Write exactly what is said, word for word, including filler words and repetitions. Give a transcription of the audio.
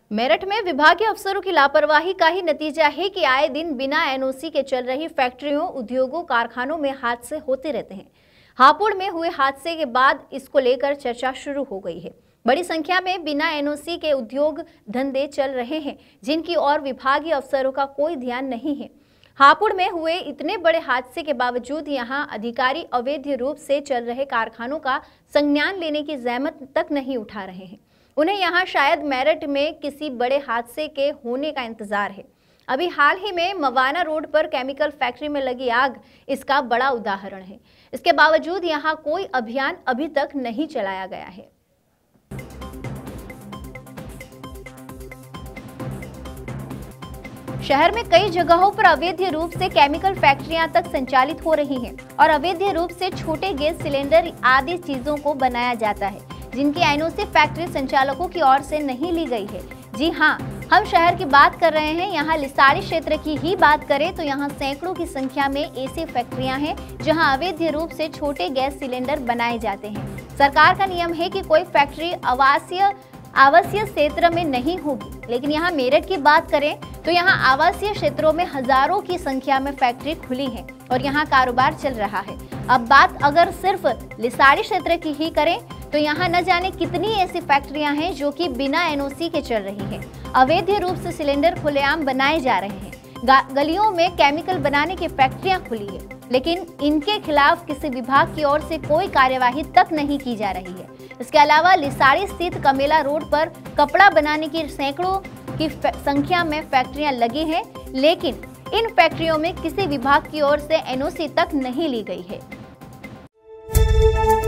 मेरठ में विभागीय अफसरों की लापरवाही का ही नतीजा है कि आए दिन बिना एनओसी के चल रही फैक्ट्रियों, उद्योगों, कारखानों में हादसे होते रहते हैं। हापुड़ में हुए हादसे के बाद इसको लेकर चर्चा शुरू हो गई है। बड़ी संख्या में बिना एनओसी के उद्योग धंधे चल रहे हैं, जिनकी ओर विभागीय अफसरों का कोई ध्यान नहीं है। हापुड़ में हुए इतने बड़े हादसे के बावजूद यहां अधिकारी अवैध रूप से चल रहे कारखानों का संज्ञान लेने की जहमत तक नहीं उठा रहे हैं। उन्हें यहां शायद मेरठ में किसी बड़े हादसे के होने का इंतजार है। अभी हाल ही में मवाना रोड पर केमिकल फैक्ट्री में लगी आग इसका बड़ा उदाहरण है। इसके बावजूद यहां कोई अभियान अभी तक नहीं चलाया गया है। शहर में कई जगहों पर अवैध रूप से केमिकल फैक्ट्रियां तक संचालित हो रही हैं और अवैध रूप से छोटे गैस सिलेंडर आदि चीजों को बनाया जाता है, जिनकी एनओसी फैक्ट्री संचालकों की ओर से नहीं ली गई है। जी हां, हम शहर की बात कर रहे हैं। यहाँ लिसाड़ी क्षेत्र की ही बात करें तो यहाँ सैकड़ों की संख्या में ऐसी फैक्ट्रियां हैं जहां अवैध रूप से छोटे गैस सिलेंडर बनाए जाते हैं। सरकार का नियम है कि कोई फैक्ट्री आवासीय आवासीय क्षेत्र में नहीं होगी, लेकिन यहाँ मेरठ की बात करें तो यहाँ आवासीय क्षेत्रों में हजारों की संख्या में फैक्ट्री खुली है और यहाँ कारोबार चल रहा है। अब बात अगर सिर्फ लिसाड़ी क्षेत्र की ही करें तो यहाँ न जाने कितनी ऐसी फैक्ट्रियां हैं जो कि बिना एनओसी के चल रही हैं। अवैध रूप से सिलेंडर खुलेआम बनाए जा रहे हैं। गलियों में केमिकल बनाने की फैक्ट्रियां खुली है, लेकिन इनके खिलाफ किसी विभाग की ओर से कोई कार्यवाही तक नहीं की जा रही है। इसके अलावा लिसाड़ी स्थित कमेला रोड पर कपड़ा बनाने की सैकड़ों की संख्या में फैक्ट्रियां लगी हैं, लेकिन इन फैक्ट्रियों में किसी विभाग की ओर से एनओसी तक नहीं ली गई है।